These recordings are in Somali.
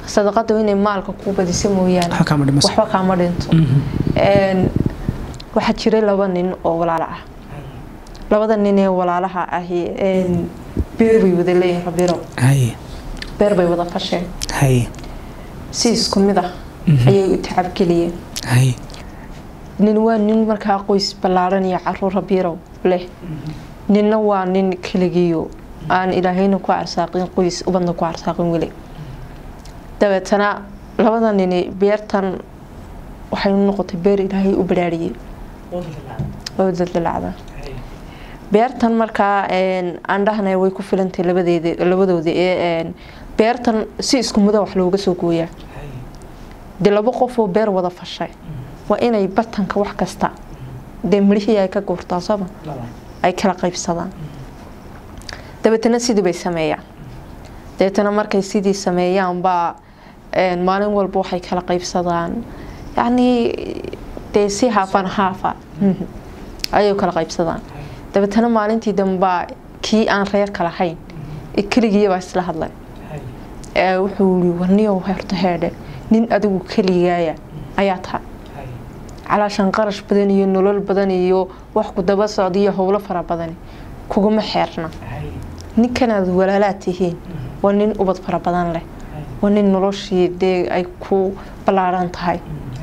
صدقته وين مالك كوبا دي سمويان وحبا كاما دينتو waxaa jiray laba nin oo walaal ah labada nin ee walaalaha ahi beer bay wada leeyihiin rabiro beer bay wada fasheen si isku mid ah ayay u tacab geliyeen nin waa nin markaa qoys ballaaran iyo carruur rabiro leh ninna waa nin kaligiyo aan ilaahayna ku arsaaqin qoys ubadna ku arsaaqin weli dabeetana labada nin beertan waxay noqotay beer ilaahay u baraariyay oo dadlacada beertan markaa aan dhahnay way ku filantay labadoodii beertan si isku mid ah wax looga soo gooyaa laba qof oo beer wada fashay waa inay batanka wax kasta mirihii ay ka goortaa saba ay kala qaybsadaan dabeetana sidii bay sameeyaan dabeetana markay sidii sameeyaan baa maalin walba waxay kala qaybsadaan يعني تيسي هافان هافا أيو كلا قيبسدان دبتنا مالنتي دنبا كي أن رير كلا حين كليجي بس له الله وحولي ونيو هرت هذا نين أدو كليجايا أياتها علشان قرش بدني نلول بدني يو وحكو دبا صعدية هولا فرا بدني كوجو محيرنا نكنا ولالاتهين ونين أبد فرا بدن له ونين نلوشي دي أي كو بلاران تهاي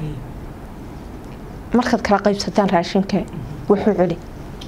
markaad kala qaybsataan raashinka wuxuu celi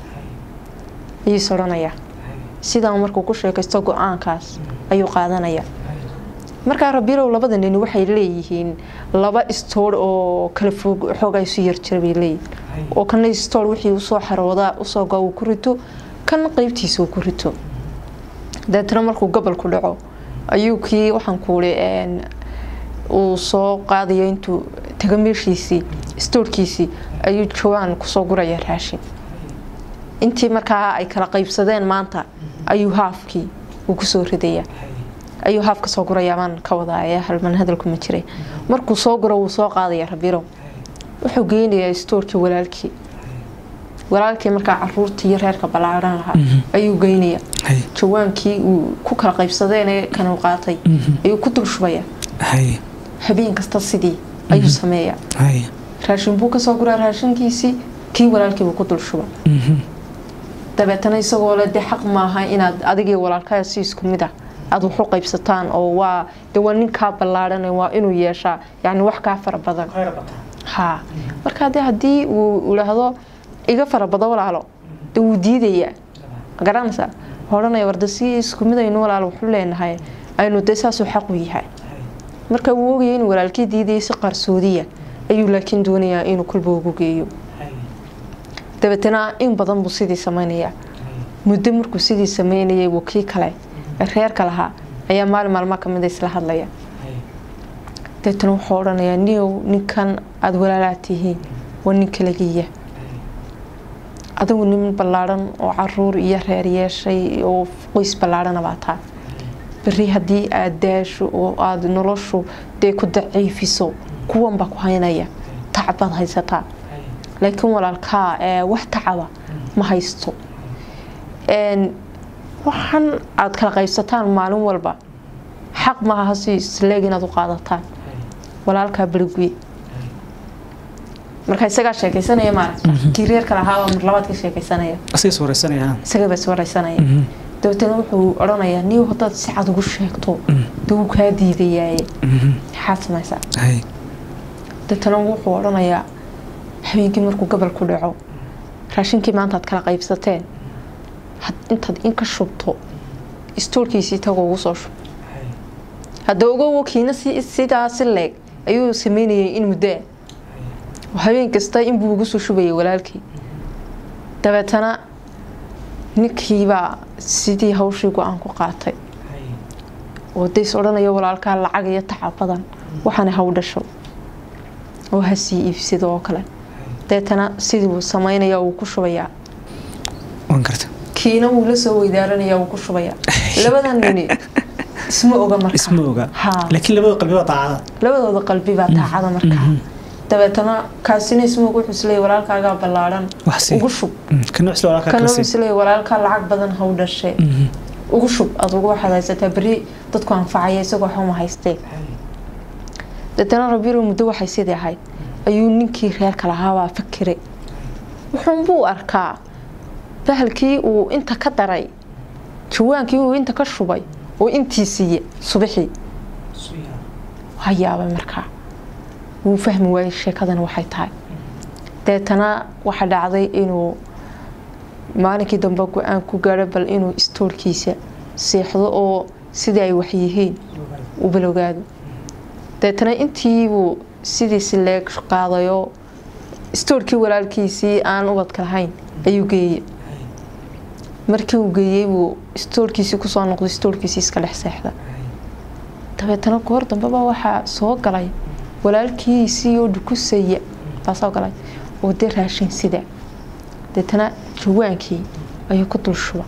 ayuu soranaya sida markuu ku sheekaysto go'aankaas ayuu qaadanaya marka rabirow labada nin waxay leeyihiin laba store oo kala fog xoogay su yar jiray leeyahay oo kan store wixii uu soo xarooda u soo gaw ku rito kan qaybtiisa ku rito dadna markuu gobol ku dhaco ayuu kii waxaan ku leeyahay uu soo qaadayo intuu tagameeshiisi stoorkiisi ayuu jawaan ku soo guraya raashin intii markaa ay kala qaybsadeen maanta ayuu haafkii uu ku soo ridaya ayuu haaf ka soo guraya man ka wadaaya hal man hadalku ma jiray markuu soo guro uu soo qaadaya rabiro wuxuu geenayaa stoorkii walaalkii markaa carruurtii reerka balaaran lahaa ayuu geenayaa jawaankii uu ku kala qaybsadeen kan uu qaatay ayuu ku dulshubaya habeen kasta sidii ayuu sameeyaa raashin buu ka soo guraa raashinkiisii kii walaalkii uu ku dulshuba dabeetana isagoo la xaq maaha inaad adigii walaalkaa si isku mid ah aad wax u qaybsataan oo waa nin ka ballaaran waa inuu yeeshaa yani wax ka fara badan ha marka hadii uu lahaado iga fara badan walaalo uu diidaya garanaysa horanay warda si isku mid ah inuu walaalo wuxuu leenahay aynu deesaasu xaq u yahay marka uu ogyahay in walaalkii diiday si qarsoodiya ayuu laakiin doonayaa inuu kulba ugu geeyo dabeetana in badan buu sidii sameynaya muddo markuu sidii sameynayay waqti kale reerka lahaa ayaa maalmo kamid isla hadlaya dabeetana wuxuu oranayaa ninkan aad walaalaatihiin waa nin kaligiya adigu nin ballaaran oo carruur iyo reer yeeshay oo qoys ballaaran baataa bari hadii aad daasho oo aad noloshu de ku daciifiso kuwan ba ku haynaya tacbad haysata laakiin walaalka wax tacaba ma haysto waxan aad kala qaybsataan maalin walba xaq ma aha si isleegin aad u qaadataan walaalka birguy marka isaga sheekaysanaya ma kireer kala haa mar labaad ka sheekaysanaya isaga bas waraysanaya dawladna wuxuu oranayaa niyo hadad si cad ugu sheegto duu ka diidayay xasmaysa dadna wuxuu oranayaa habeenkii markuu gobol ku dhaco raashinkii maanta aad kala qaybsateen intaad in ka shubto istoolkiisii tago ugu soo shub hadda ugu wakiina sidaas leeg ayuu sameynayay in muddo habeen kasta in buu ugu soo shubay walaalkii dabeetana ninkiiba sidii hawshii go'aan ku qaatay oo dees oranayo walaalka lacag iyo tacab badan waxaan haw dhasho oo hasi iibsido kale deetana sidii uu sameynaya uu ku shubaya waan karta kiina uu la soo weydaaranaya uu ku shubaya labadan nin isma oga laakiin labadooda qalbi baa taacada markaa dabeetana kaasina isma wuxuu isleeyahay walaalkaaga ballaaran ugu shub kana isleeyahay walaalka lacag badan haw dhashay ugu shub aad ugu xadaysataa bari dadku anfacaya isagoo xuma haystay dadana rabiiro muddo waxay sidii ahayd ayuu ninkii reerka lahaa waa fakiray wuxuu buu arkaa bahalkii uu inta ka daray jawaankii uu inta ka shubay oo intii siiyay subaxii hayaabay markaa wuu fahmi waayay sheekadan waxay tahay deetana waxa dhacday inuu maalinkii dambe go'aan ku gaaro bal inuu stoorkiisa seexdo oo sidii ay wax yihiin u balowgaado deetana intii uu sidiisi leeg qaadayo stoorkii walaalkiisii aan ubadka lahayn ayuu geeyay markii uu geeyay buu stoorkiisii ku soo noqday stoorkiisii iska dhex seexda dabeetana goor dambe baa waxaa soo galay walaalkiisii oo dhukusaya baa soo galay oo dee raashin sida deetana jawaankii ayuu ku dul shuba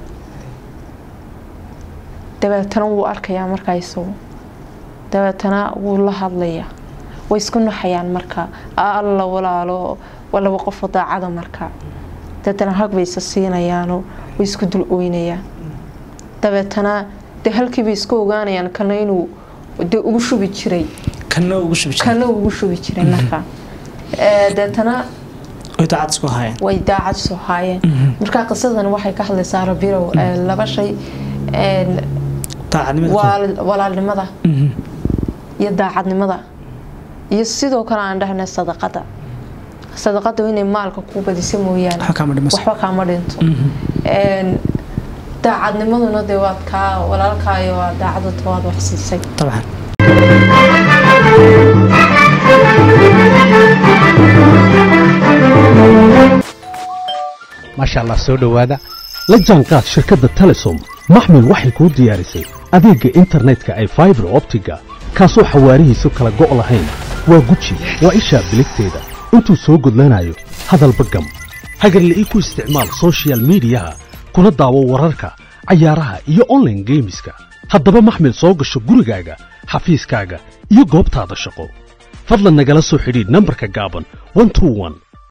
dabeetana wuu arkayaa markaa isagu dabeetana wuu la hadlayaa way isku naxayaan markaa alla walaalo walaba qof daacada markaa dabeetana hag bay isa siinayaanoo way isku dul ooynayaan dabeetana dee halkii bay isku ogaanayaan kana inuu dee ugu shubi jiray kana ugu shubi jiray markaa dabeetana way daacad soo haayeen markaa qisadan waxay ka hadlaysaa rabirow laba shay walaalnimada iyo daacadnimada iyo sidoo kale aan dhahnay sadaqada inay maalka ku badisa mooyaan waxba kaama dhinto daacadnimaduna dee waad kaa walaalkaayo waa daacadda waad wax siisay طبعا ما شاء الله سو دhowaada la jaanqaad shirkadda Telesom maxmil waxay ku diyaarisay adeega internetka ay fiber optiga kaasoo xawaarihiisu kala go' lahayn waa guji waa isha biligteeda intuu soo gudlanayo hadalba gam hagarle ii ku isticmaal social media kuna daawo wararka ciyaaraha iyo online gameska haddaba maxmil soo gasho gurigaaga xafiiskaaga iyo goobtaada shaqo fadlan nagala soo xidhiidh nambarka gaaban 121